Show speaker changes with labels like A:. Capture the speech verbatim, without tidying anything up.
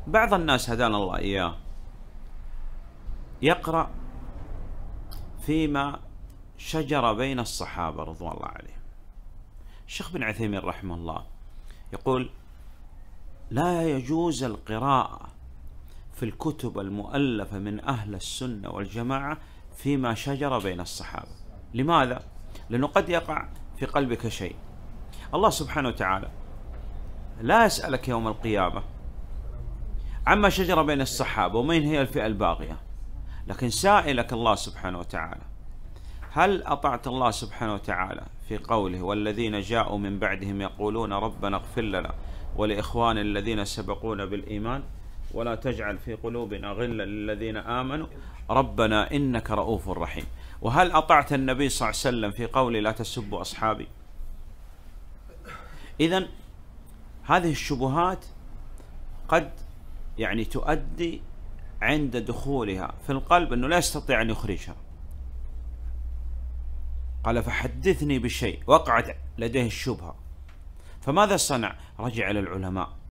A: بعض الناس هدانا الله إياه يقرأ فيما شجر بين الصحابة رضوان الله عليهم. الشيخ بن عثيمين رحمه الله يقول: لا يجوز القراءة في الكتب المؤلفة من أهل السنة والجماعة فيما شجر بين الصحابة. لماذا؟ لأنه قد يقع في قلبك شيء. الله سبحانه وتعالى لا يسألك يوم القيامة عما شجر بين الصحابة ومن هي الفئة الباغية، لكن سائلك الله سبحانه وتعالى: هل أطعت الله سبحانه وتعالى في قوله: والذين جاءوا من بعدهم يقولون ربنا اغفر لنا ولإخوان الذين سبقونا بالإيمان ولا تجعل في قلوبنا غلا للذين آمنوا ربنا إنك رؤوف رحيم. وهل أطعت النبي صلى الله عليه وسلم في قوله: لا تسبوا أصحابي؟ إذن هذه الشبهات قد يعني تؤدي عند دخولها في القلب أنه لا يستطيع أن يخرجها. قال: فحدثني بشيء وقعت لديه الشبهة، فماذا صنع؟ رجع إلى العلماء